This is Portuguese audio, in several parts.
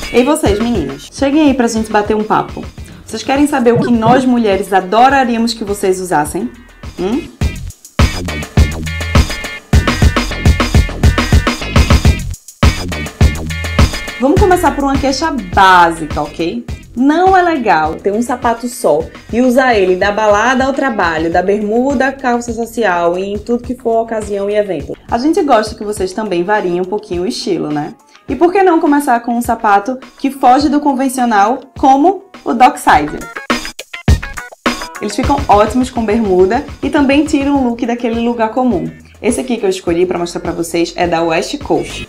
E vocês, meninas? Cheguem aí pra gente bater um papo. Vocês querem saber o que nós mulheres adoraríamos que vocês usassem? Vamos começar por uma queixa básica, ok? Não é legal ter um sapato só e usar ele da balada ao trabalho, da bermuda à calça social e em tudo que for ocasião e evento. A gente gosta que vocês também variem um pouquinho o estilo, né? E por que não começar com um sapato que foge do convencional, como o Docksider? Eles ficam ótimos com bermuda e também tiram o look daquele lugar comum. Esse aqui que eu escolhi para mostrar para vocês é da West Coast.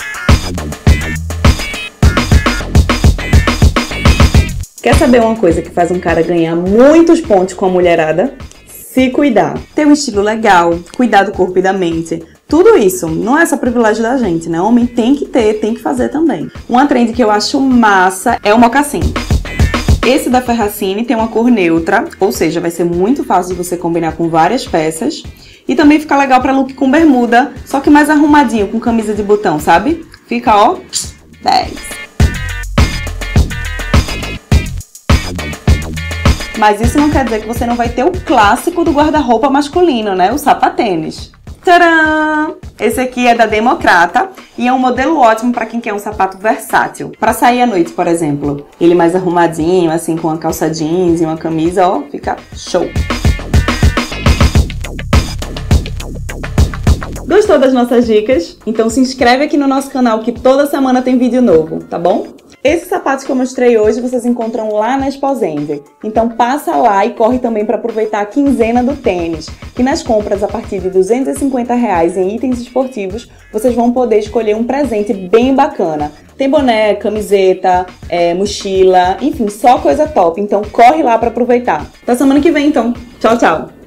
Quer saber uma coisa que faz um cara ganhar muitos pontos com a mulherada? Se cuidar. Ter um estilo legal, cuidar do corpo e da mente. Tudo isso não é só privilégio da gente, né? Homem tem que ter, tem que fazer também. Uma trend que eu acho massa é o mocassim. Esse da Ferracini tem uma cor neutra, ou seja, vai ser muito fácil de você combinar com várias peças. E também fica legal pra look com bermuda, só que mais arrumadinho, com camisa de botão, sabe? Fica, ó, 10. Mas isso não quer dizer que você não vai ter o clássico do guarda-roupa masculino, né? O sapatênis. Tcharam! Esse aqui é da Democrata e é um modelo ótimo para quem quer um sapato versátil. Para sair à noite, por exemplo. Ele mais arrumadinho, assim, com uma calça jeans e uma camisa, ó, fica show! Gostou das nossas dicas? Então se inscreve aqui no nosso canal que toda semana tem vídeo novo, tá bom? Esses sapatos que eu mostrei hoje vocês encontram lá na Exposende. Então passa lá e corre também para aproveitar a quinzena do tênis, que nas compras a partir de R$ 250 em itens esportivos, vocês vão poder escolher um presente bem bacana. Tem boné, camiseta, mochila, enfim, só coisa top. Então corre lá para aproveitar. Até semana que vem então. Tchau, tchau!